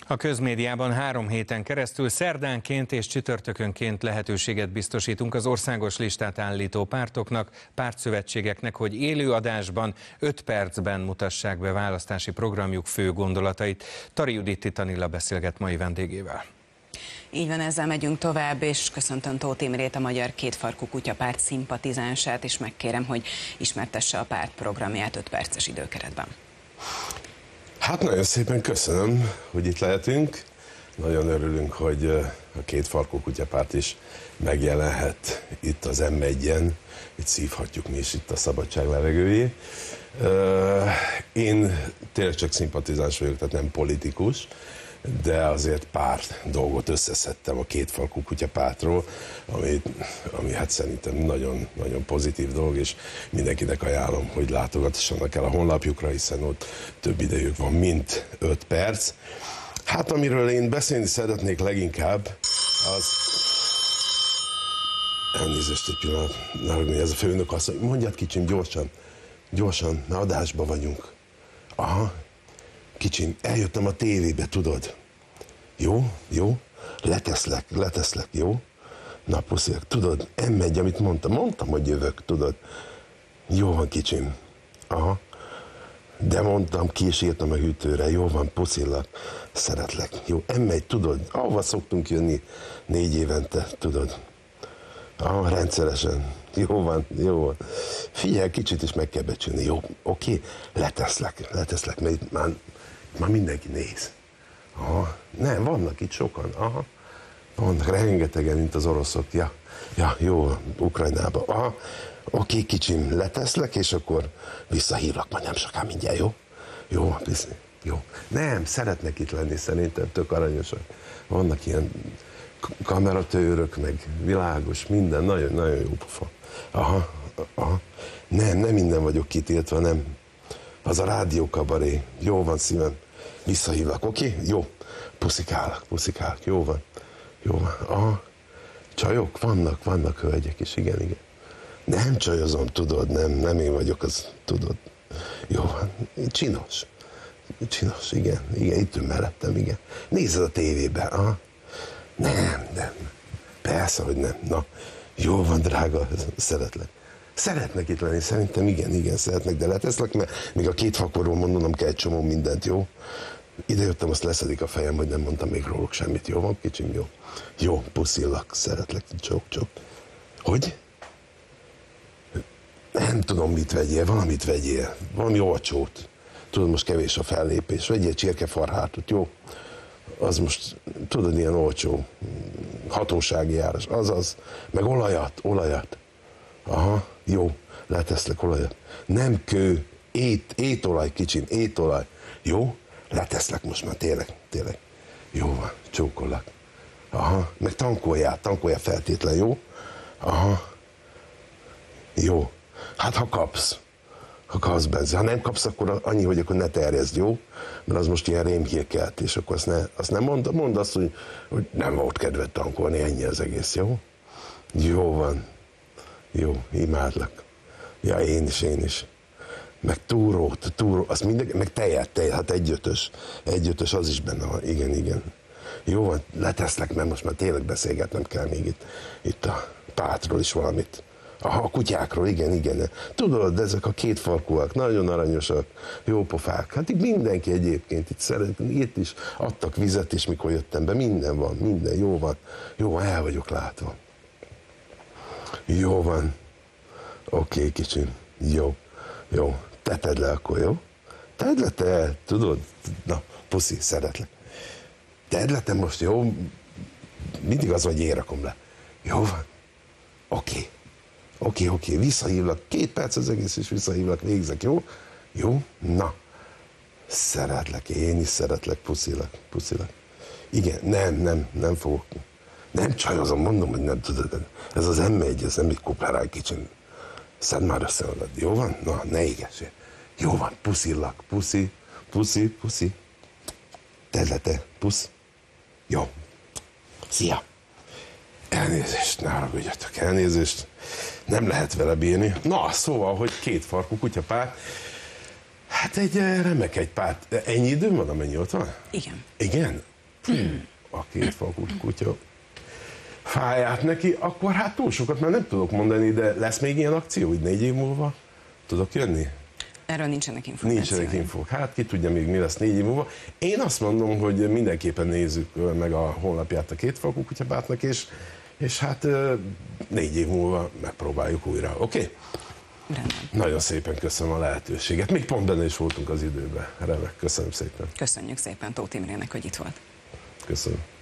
A közmédiában 3 héten keresztül szerdánként és csütörtökönként lehetőséget biztosítunk az országos listát állító pártoknak, pártszövetségeknek, hogy élő adásban 5 percben mutassák be választási programjuk fő gondolatait. Tari Judit Titanilla beszélget mai vendégével. Így van, ezzel megyünk tovább, és köszöntöm Tóth Imrét, a Magyar Kétfarkú Kutyapárt szimpatizánsát, és megkérem, hogy ismertesse a párt programját 5 perces időkeretben. Hát nagyon szépen köszönöm, hogy itt lehetünk. Nagyon örülünk, hogy a Kétfarkú Kutyapárt is megjelenhet itt az M1-en. Itt szívhatjuk mi is itt a szabadság levegőjét. Én tényleg csak szimpatizáns vagyok, tehát nem politikus, de azért pár dolgot összeszedtem a Kétfarkú Kutyapártról, ami hát szerintem nagyon pozitív dolog, és mindenkinek ajánlom, hogy látogassanak el a honlapjukra, hiszen ott több idejük van, mint 5 perc. Hát amiről én beszélni szeretnék leginkább, az... Elnézést egy pillanat, ez a főnök azt mondja, mondjad kicsim, gyorsan, na adásba vagyunk. Aha. Kicsim, eljöttem a tévébe, tudod? Jó, leteszlek, jó? Na, pusziak, tudod, M1, amit mondtam, hogy jövök, tudod? Jó van, kicsim. Aha. De mondtam, ki is írtam a hűtőre, jó van, puszillak, szeretlek. Jó, M1, tudod, ahova szoktunk jönni 4 évente, tudod? Aha, rendszeresen. Jó van. Figyelj, kicsit is meg kell becsülni, jó? Oké? Leteszlek, mert már mindenki néz. Aha. Nem, vannak itt sokan. Aha. Vannak rengetegen, mint az oroszok. Ja, jó, Ukrajnába. Aha. Oké, kicsim, leteszlek, és akkor visszahívlak majd nem soká mindjárt, jó? Jó. Nem, szeretnek itt lenni, szerintem tök aranyosak. Vannak ilyen kameratőrök, meg világos, minden, nagyon jó pofa. Aha. Nem minden vagyok kitiltva, nem. Az a rádiókabaré. Jó van, szívem. Visszahívlak, oké? Jó. Puszikálok. Jó van. Aha. Csajok? Vannak hölgyek is, igen. Nem csajozom, tudod, nem én vagyok, az tudod. Jó van. Csinos, igen. Itt ül mellettem, igen. Nézd a tévébe, aha. Nem. Persze, hogy nem. Na, jó van, drága, szeretlek. Szeretnek itt lenni, szerintem igen, szeretnek, de leteszlek, mert még a Kétfarkúról mondanom kell egy csomó mindent, jó? Ide jöttem, azt leszedik a fejem, hogy nem mondtam még róluk semmit, jó van, kicsim, jó? Jó, puszillak, szeretlek, csók. Hogy? Nem tudom, mit vegyél, valamit vegyél, valami olcsót. Tudod, most kevés a fellépés, vegyél csirkefarhátot, jó? Az most, tudod, ilyen olcsó, hatósági járás, azaz, meg olajat. Aha, jó, leteszlek olajat. Nem kő, étolaj, kicsim, étolaj. Jó, leteszlek most már, tényleg. Jó van, csókollak. Aha, meg tankoljál feltétlen, jó? Aha, jó. Hát ha kapsz benzin. Ha nem kapsz, akkor annyi, hogy akkor ne terjeszd, jó? Mert az most ilyen rémhírkelt, és akkor azt nem mondd azt, hogy nem volt kedved tankolni, ennyi az egész, jó? Jó van. Jó, imádlak. Ja, én is. Meg túró, azt mindenki, meg tejet, hát 1,5-ös, az is benne van, igen. Jó van, leteszlek, mert most már tényleg beszélgetnem kell még itt a pártról is valamit. Aha, a kutyákról, igen. Tudod, ezek a kétfarkúak, nagyon aranyosak, jó pofák. Hát itt mindenki egyébként itt is adtak vizet is, mikor jöttem be, minden, jó van, el vagyok látva. Jó van. Oké, kicsim. Jó. Tedd le akkor, jó? Tedd le te, tudod? Na, puszi, szeretlek. Tedd le te most, jó? Mindig az, hogy én rakom le. Jó van. Oké. Visszahívlak. 2 perc az egész, és visszahívlak, végzek, jó? Jó? Na. Szeretlek, én is szeretlek, puszilak. Igen, nem fogok. Nem csajozom, mondom, hogy nem tudod. Ez az M1, ez nem egy kuplerál kicsim. Szedd már össze magad, jó van? Na, ne égessél. Jó van, puszillak, puszi. Tedd le te, pusz. Jó. Szia. Elnézést, ne haragudjatok, elnézést. Nem lehet vele bírni. Na, szóval, hogy Kétfarkú Kutyapárt. Hát egy remek egy párt. Ennyi idő van, amennyi ott van? Igen. Igen? A kétfarkú kutya fáját neki, akkor hát túl sokat már nem tudok mondani, de lesz még ilyen akció, így 4 év múlva? Tudok jönni? Erről nincsenek információi. Nincsenek infók. Hát ki tudja még mi lesz 4 év múlva. Én azt mondom, hogy mindenképpen nézzük meg a honlapját a Kétfarkú kutyapártnak, és hát 4 év múlva megpróbáljuk újra. Oké? Rendben. Nagyon szépen köszönöm a lehetőséget. Még pont benne is voltunk az időben. Remek, köszönöm szépen. Köszönjük szépen Tóth Imrének, hogy itt volt. Köszönöm.